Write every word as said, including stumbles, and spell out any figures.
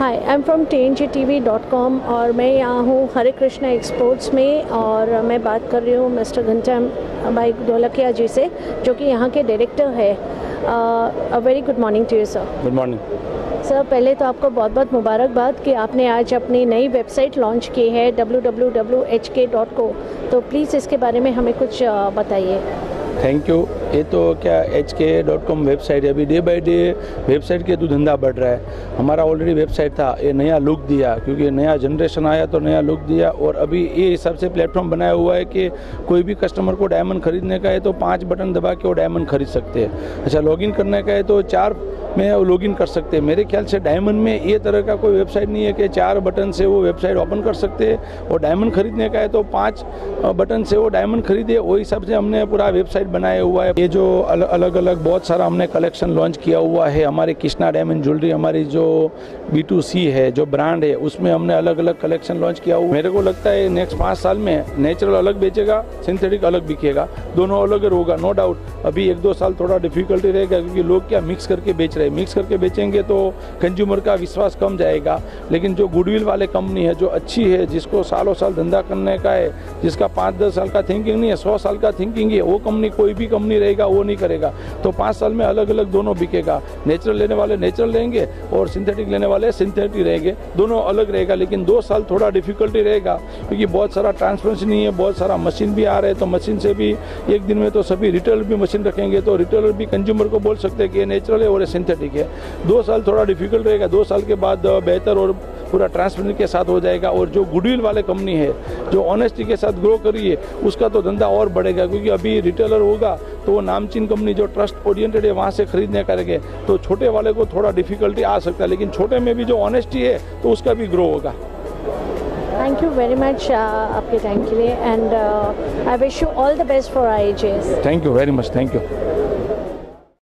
Hi, I am from T N G T V dot com और मैं यहाँ हूँ हरे कृष्णा एक्सपोर्ट्स में और मैं बात कर रही हूँ मिस्टर घनश्याम भाई ढोलकिया जी से, जो कि यहाँ के डायरेक्टर है। A very good morning to you sir. Good morning sir, पहले तो आपको बहुत बहुत मुबारकबाद कि आपने आज अपनी नई वेबसाइट लॉन्च की है W W W dot H K dot co, तो प्लीज़ इसके बारे में हमें कुछ बताइए। Thank you. ये तो क्या H K dot com website है, अभी डे बाय डे वेबसाइट के तो धंधा बढ़ रहा है। हमारा ऑलरेडी वेबसाइट था, ये नया लुक दिया क्योंकि नया जनरेशन आया तो नया लुक दिया, और अभी ये हिसाब से प्लेटफॉर्म बनाया हुआ है कि कोई भी कस्टमर को डायमंड खरीदने का है तो पांच बटन दबा के वो डायमंड खरीद सकते हैं। अच्छा, लॉगिन करने का है तो चार में वो लॉगिन कर सकते हैं। मेरे ख्याल से डायमंड में ये तरह का कोई वेबसाइट नहीं है कि चार बटन से वो वेबसाइट ओपन कर सकते हैं, और डायमंड खरीदने का है तो पांच बटन से वो डायमंड खरीदे। वो हिसाब से हमने पूरा वेबसाइट बनाया हुआ है। ये जो अलग अलग बहुत सारा हमने कलेक्शन लॉन्च किया हुआ है। हमारे कृष्णा डायमंड ज्वेलरी, हमारी जो बी टू सी है, जो ब्रांड है, उसमें हमने अलग अलग कलेक्शन लॉन्च किया हुआ। मेरे को लगता है नेक्स्ट पाँच साल में नेचुरल अलग बेचेगा, सिंथेटिक अलग बिकेगा, दोनों अलग होगा, नो डाउट। अभी एक दो साल थोड़ा डिफिकल्टी रहेगा क्योंकि लोग क्या मिक्स करके बेच रहे हैं। मिक्स करके बेचेंगे तो कंज्यूमर का विश्वास कम जाएगा, लेकिन जो गुडविल वाले कंपनी है, जो अच्छी है, जिसको सालों साल धंधा करने का है, जिसका पाँच दस साल का थिंकिंग नहीं है, सौ साल का थिंकिंग है, वो कंपनी कोई भी कंपनी रहेगा वो नहीं करेगा। तो पाँच साल में अलग अलग दोनों बिकेगा। नेचुरल लेने वाले नेचुरल लेंगे और सिंथेटिक लेने वाले सिंथेटिक रहेंगे, दोनों अलग रहेगा। लेकिन दो साल थोड़ा डिफिकल्टी रहेगा क्योंकि बहुत सारा ट्रांसपेरेंसी नहीं है, बहुत सारा मशीन भी आ रहे हैं, तो मशीन से भी एक दिन में तो सभी रिटेलर भी मशीन रखेंगे तो रिटेलर भी कंज्यूमर को बोल सकते हैं कि ये नेचुरल है और ये सिंथेटिक है। दो साल थोड़ा डिफिकल्ट रहेगा, दो साल के बाद बेहतर और पूरा ट्रांसपेरेंसी के साथ हो जाएगा। और जो गुडविल वाले कंपनी है, जो ऑनेस्टी के साथ ग्रो करी है, उसका तो धंधा और बढ़ेगा क्योंकि अभी रिटेलर होगा तो वो नामचीन कंपनी जो ट्रस्ट ओरिएंटेड है वहाँ से खरीदने करेंगे, तो छोटे वाले को थोड़ा डिफिकल्टी आ सकता है, लेकिन छोटे में भी जो ऑनेस्टी है तो उसका भी ग्रो होगा। थैंक यू वेरी मच आपके टाइम के लिए, and I wish you all the best for I H S. Thank you very much, thank you.